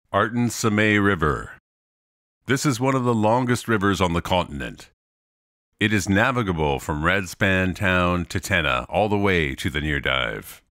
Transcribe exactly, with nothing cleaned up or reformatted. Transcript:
Artonsamay River. This is one of the longest rivers on the continent. It is navigable from Redspan Town to Tenna all the way to the near dive.